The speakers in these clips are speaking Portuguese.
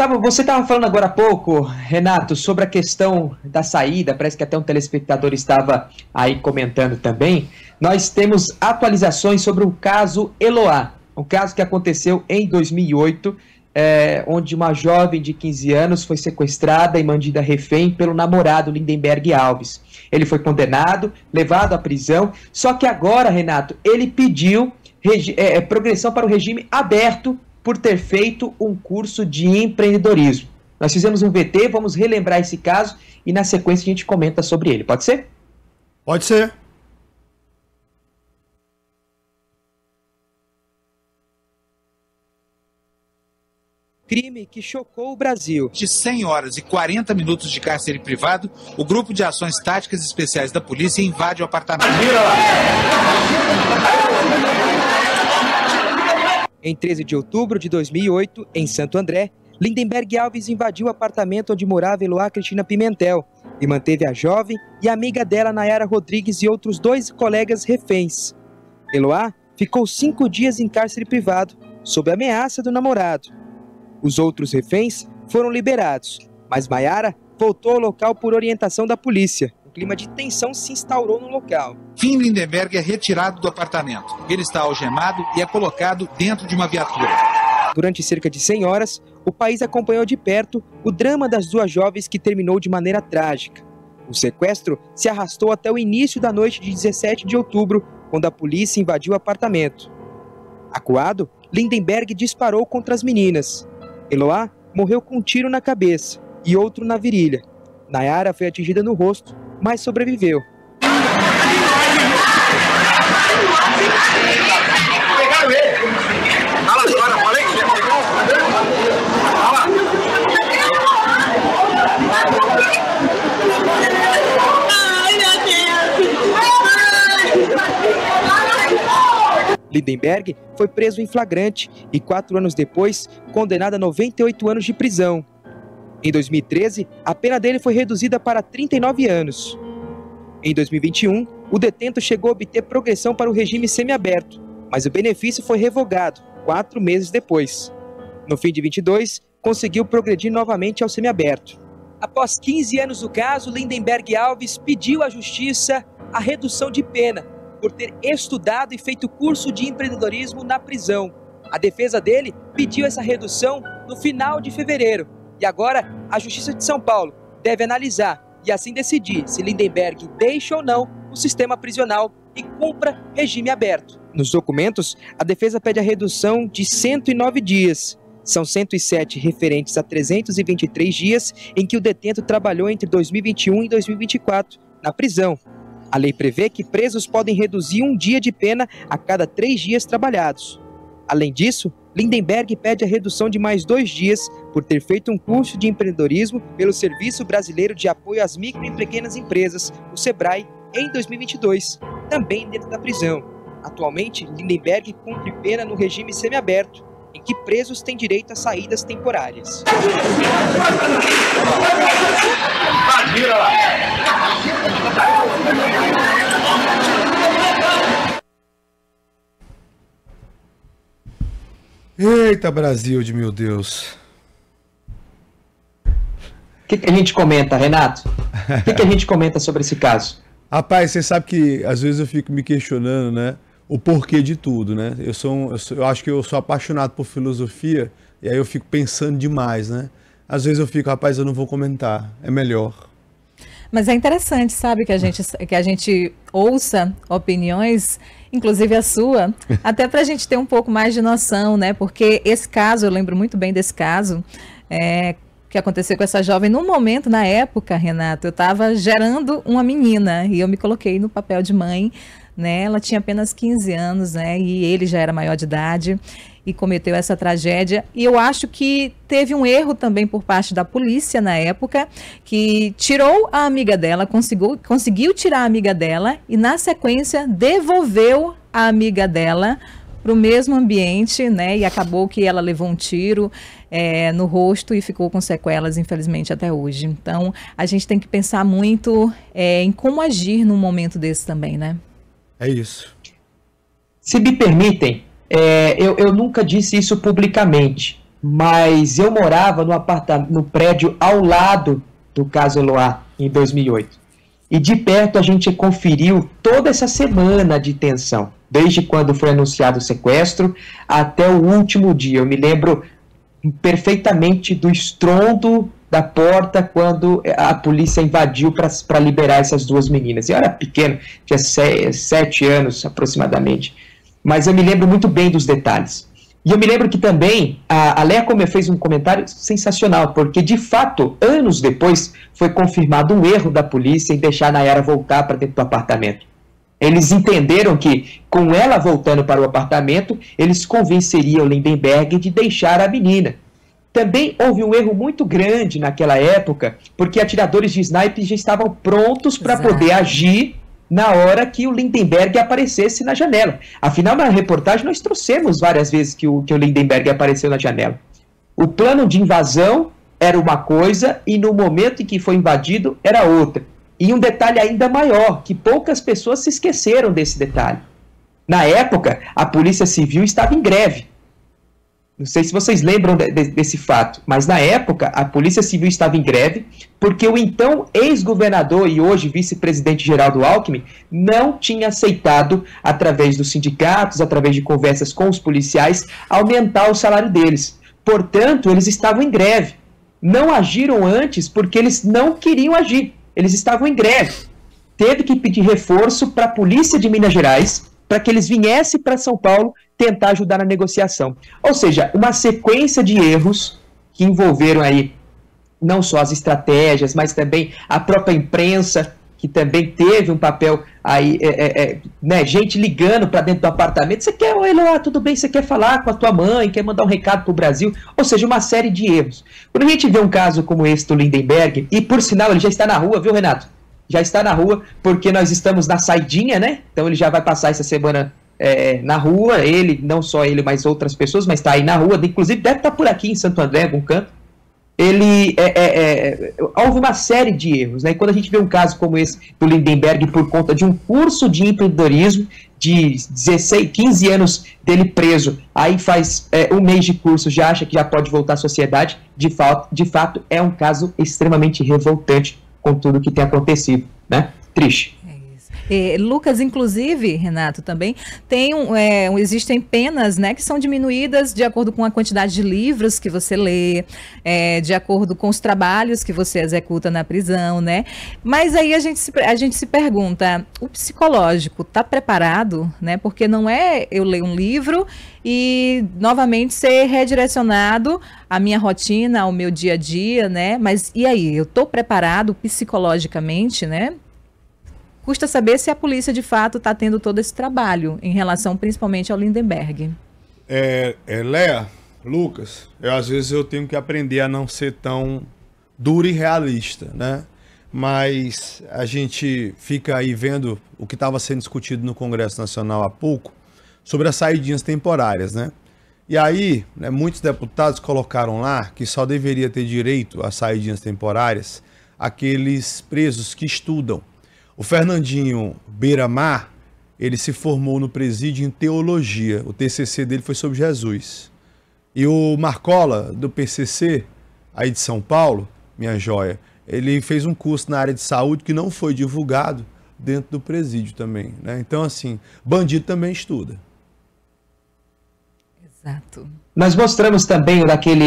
Você estava falando agora há pouco, Renato, sobre a questão da saída, parece que até um telespectador estava aí comentando também. Nós temos atualizações sobre o caso Eloá, um caso que aconteceu em 2008, onde uma jovem de 15 anos foi sequestrada e mantida refém pelo namorado Lindenberg Alves. Ele foi condenado, levado à prisão, só que agora, Renato, ele pediu progressão para o regime aberto por ter feito um curso de empreendedorismo. Nós fizemos um VT, vamos relembrar esse caso e na sequência a gente comenta sobre ele. Pode ser? Pode ser. Crime que chocou o Brasil. De 100 horas e 40 minutos de cárcere privado, o Grupo de Ações Táticas Especiais da Polícia invade o apartamento. Em 13 de outubro de 2008, em Santo André, Lindenberg Alves invadiu o apartamento onde morava Eloá Cristina Pimentel e manteve a jovem e a amiga dela, Nayara Rodrigues, e outros 2 colegas reféns. Eloá ficou 5 dias em cárcere privado, sob ameaça do namorado. Os outros reféns foram liberados, mas Nayara voltou ao local por orientação da polícia. Um clima de tensão se instaurou no local. Fim Lindenberg é retirado do apartamento. Ele está algemado e é colocado dentro de uma viatura. Durante cerca de 100 horas, o país acompanhou de perto o drama das 2 jovens que terminou de maneira trágica. O sequestro se arrastou até o início da noite de 17 de outubro, quando a polícia invadiu o apartamento. Acuado, Lindenberg disparou contra as meninas. Eloá morreu com um tiro na cabeça e outro na virilha. Nayara foi atingida no rosto, mas sobreviveu. Lindenberg foi preso em flagrante e 4 anos depois, condenado a 98 anos de prisão. Em 2013, a pena dele foi reduzida para 39 anos. Em 2021, o detento chegou a obter progressão para o regime semiaberto, mas o benefício foi revogado 4 meses depois. No fim de 22, conseguiu progredir novamente ao semiaberto. Após 15 anos do caso, Lindenberg Alves pediu à justiça a redução de pena por ter estudado e feito curso de empreendedorismo na prisão. A defesa dele pediu essa redução no final de fevereiro. E agora, a Justiça de São Paulo deve analisar e assim decidir se Lindenberg deixa ou não o sistema prisional e cumpra regime aberto. Nos documentos, a defesa pede a redução de 109 dias. São 107 referentes a 323 dias em que o detento trabalhou entre 2021 e 2024 na prisão. A lei prevê que presos podem reduzir 1 dia de pena a cada 3 dias trabalhados. Além disso, Lindenberg pede a redução de mais 2 dias por ter feito um curso de empreendedorismo pelo Serviço Brasileiro de Apoio às Micro e Pequenas Empresas, o SEBRAE, em 2022, também dentro da prisão. Atualmente, Lindenberg cumpre pena no regime semiaberto, em que presos têm direito a saídas temporárias. Eita, Brasil de meu Deus. O que a gente comenta, Renato? O que a gente comenta sobre esse caso? Rapaz, você sabe que às vezes eu fico me questionando, né? O porquê de tudo, né? Eu acho que eu sou apaixonado por filosofia e aí eu fico pensando demais, né? Às vezes eu fico, rapaz, eu não vou comentar, é melhor. Mas é interessante, sabe, que a gente ouça opiniões, inclusive a sua, até para a gente ter um pouco mais de noção, né? Porque esse caso, eu lembro muito bem desse caso, que aconteceu com essa jovem. Num momento, na época, Renato, eu estava gerando uma menina e eu me coloquei no papel de mãe, né? Ela tinha apenas 15 anos, né? E ele já era maior de idade e cometeu essa tragédia. E eu acho que teve um erro também por parte da polícia na época, que tirou a amiga dela, conseguiu tirar a amiga dela e, na sequência, devolveu a amiga dela para o mesmo ambiente, né? E acabou que ela levou um tiro no rosto e ficou com sequelas, infelizmente, até hoje. Então, a gente tem que pensar muito em como agir num momento desse também, né? É isso. Se me permitem, eu nunca disse isso publicamente, mas eu morava no prédio ao lado do caso Eloá, em 2008. E de perto a gente conferiu toda essa semana de tensão, desde quando foi anunciado o sequestro até o último dia. Eu me lembro perfeitamente do estrondo da porta quando a polícia invadiu para liberar essas duas meninas. Eu era pequeno, tinha 7 anos aproximadamente, mas eu me lembro muito bem dos detalhes. E eu me lembro que também a Léa Comer fez um comentário sensacional, porque de fato, anos depois, foi confirmado um erro da polícia em deixar a Nayara voltar para dentro do apartamento. Eles entenderam que, com ela voltando para o apartamento, eles convenceriam Lindenberg de deixar a menina. Também houve um erro muito grande naquela época, porque atiradores de sniper já estavam prontos para poder agir na hora que o Lindenberg aparecesse na janela. Afinal, na reportagem, nós trouxemos várias vezes que o Lindenberg apareceu na janela. O plano de invasão era uma coisa e no momento em que foi invadido era outra. E um detalhe ainda maior, que poucas pessoas se esqueceram desse detalhe. Na época, a Polícia Civil estava em greve. Não sei se vocês lembram desse fato, mas na época a Polícia Civil estava em greve porque o então ex-governador e hoje vice-presidente Geraldo Alckmin não tinha aceitado, através dos sindicatos, através de conversas com os policiais, aumentar o salário deles. Portanto, eles estavam em greve. Não agiram antes porque eles não queriam agir. Eles estavam em greve. Teve que pedir reforço para a Polícia de Minas Gerais para que eles viessem para São Paulo tentar ajudar na negociação. Ou seja, uma sequência de erros que envolveram aí não só as estratégias, mas também a própria imprensa, que também teve um papel aí, né, gente ligando para dentro do apartamento, você quer, oi Eloá, tudo bem, você quer falar com a tua mãe, quer mandar um recado para o Brasil, ou seja, uma série de erros. Quando a gente vê um caso como esse do Lindenberg, e por sinal ele já está na rua, viu Renato? Já está na rua, porque nós estamos na saidinha, né? Então ele já vai passar essa semana na rua, ele, não só ele, mas outras pessoas, mas está aí na rua, inclusive deve estar por aqui em Santo André, algum canto. Ele, houve uma série de erros, né? E quando a gente vê um caso como esse do Lindenberg por conta de um curso de empreendedorismo, de 16, 15 anos dele preso, aí faz um mês de curso, já acha que já pode voltar à sociedade, de fato é um caso extremamente revoltante com tudo que tem acontecido, né? Triste. Lucas, inclusive, Renato, também existem penas, né, que são diminuídas de acordo com a quantidade de livros que você lê, de acordo com os trabalhos que você executa na prisão, né? Mas aí a gente se pergunta, o psicológico está preparado, né? Porque não é eu ler um livro e novamente ser redirecionado à minha rotina, ao meu dia a dia, né? Mas e aí, eu estou preparado psicologicamente, né? Custa saber se a polícia, de fato, está tendo todo esse trabalho em relação, principalmente, ao Lindenberg. Léa, Lucas, às vezes eu tenho que aprender a não ser tão duro e realista, né? Mas a gente fica aí vendo o que estava sendo discutido no Congresso Nacional há pouco sobre as saidinhas temporárias, né? E aí, né, muitos deputados colocaram lá que só deveria ter direito a saidinhas temporárias aqueles presos que estudam. O Fernandinho Beiramar, ele se formou no presídio em teologia. O TCC dele foi sobre Jesus. E o Marcola, do PCC, aí de São Paulo, minha joia, ele fez um curso na área de saúde que não foi divulgado dentro do presídio também, né? Então, assim, bandido também estuda. Exato. Nós mostramos também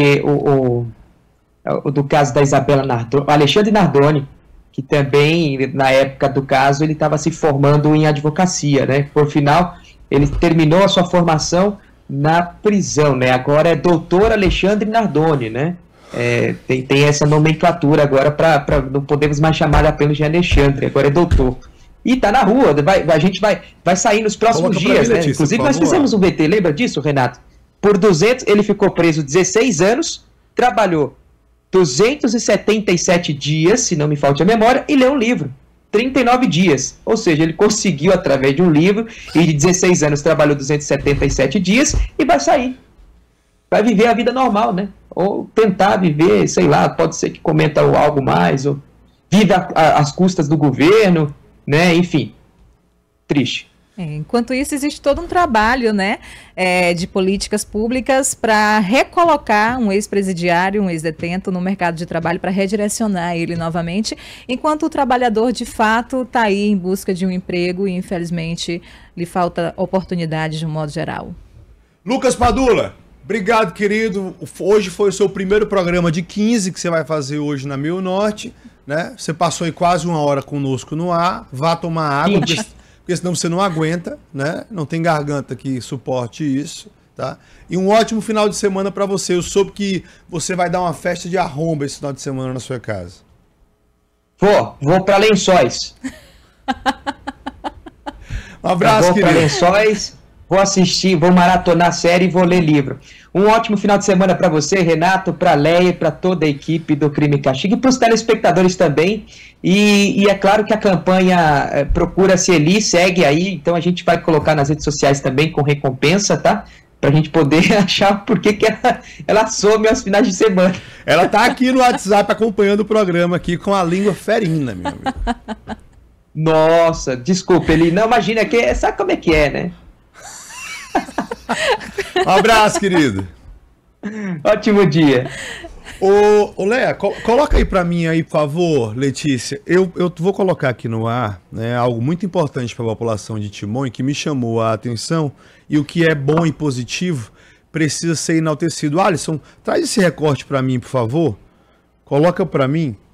do caso da Isabela Nardoni, Alexandre Nardoni, que também, na época do caso, ele estava se formando em advocacia, né? Por final, ele terminou a sua formação na prisão, né? Agora é doutor Alexandre Nardoni, né? Tem essa nomenclatura agora, não podemos mais chamar apenas de Alexandre, agora é doutor. E tá na rua, a gente vai sair nos próximos dias, né? Letícia, inclusive nós fizemos um VT, lembra disso, Renato? Por 200, ele ficou preso 16 anos, trabalhou 277 dias, se não me falte a memória, e leu um livro, 39 dias. Ou seja, ele conseguiu, através de um livro, e de 16 anos trabalhou 277 dias, e vai sair. Vai viver a vida normal, né? Ou tentar viver, sei lá, pode ser que cometa algo mais, ou vive às custas do governo, né? Enfim, triste. Enquanto isso, existe todo um trabalho, né, de políticas públicas para recolocar um ex-presidiário, um ex-detento no mercado de trabalho, para redirecionar ele novamente, enquanto o trabalhador, de fato, está aí em busca de um emprego e, infelizmente, lhe falta oportunidade de um modo geral. Lucas Padula, obrigado, querido. Hoje foi o seu primeiro programa de 15 que você vai fazer hoje na Meio Norte, né? Você passou aí quase 1 hora conosco no ar. Vá tomar água, porque senão você não aguenta, né? Não tem garganta que suporte isso, tá? E um ótimo final de semana para você. Eu soube que você vai dar uma festa de arromba esse final de semana na sua casa. Vou para Lençóis. Um abraço, querido. Vou para Lençóis, vou assistir, vou maratonar a série e vou ler livro. Um ótimo final de semana para você, Renato, para a Leia, para toda a equipe do Crime e Castigo e para os telespectadores também. E é claro que a campanha Procura-se Eli segue aí, então a gente vai colocar nas redes sociais também com recompensa, tá? Pra gente poder achar por que ela some aos finais de semana. Ela tá aqui no WhatsApp acompanhando o programa aqui com a língua ferina, meu amigo. Nossa, desculpa, Eli. Não, imagina, sabe como é que é, né? Um abraço, querido. Ótimo dia. Ô Léa, coloca aí pra mim aí, por favor, Letícia. Eu vou colocar aqui no ar, né, algo muito importante para a população de Timon que me chamou a atenção, e o que é bom e positivo precisa ser enaltecido. Alisson, traz esse recorte pra mim, por favor. Coloca pra mim.